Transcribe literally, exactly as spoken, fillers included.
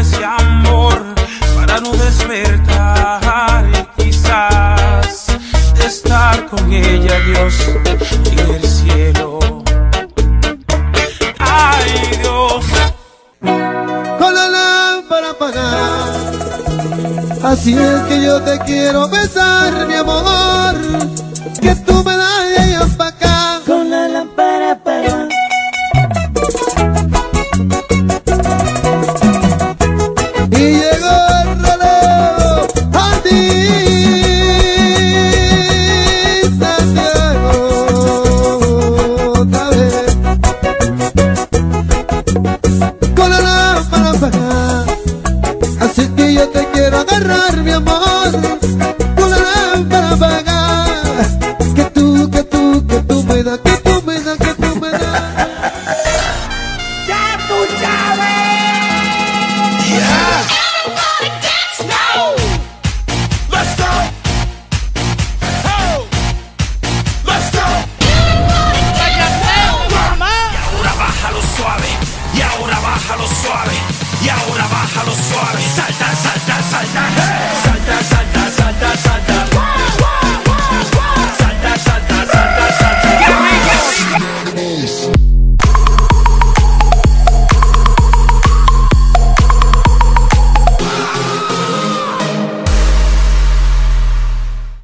ese amor para no despertar y quizás estar con ella, Dios, en el cielo. Ay, Dios. Con la lámpara apagada, así es que yo te quiero besar, mi amor, que tú me das de allá pa' acá. Con la lámpara apagada. Y llegó el relevo a ti, Santiago, otra vez. Con la lámpara apagada, así que yo te quiero agarrar, mi amor. Con la lámpara apagada, que tú, que tú, que tú me das, que tú me das, que tú me das. ¡Ya tú sabes! Yeah. Everybody dance now! Let's go. Oh. Let's go. Y ahora bájalo suave. Y ahora bájalo suave. Y ahora bájalo suave. Salta, salta, salta. Hey. Salta, salta, salta, salta. Salta, salta, salta, salta.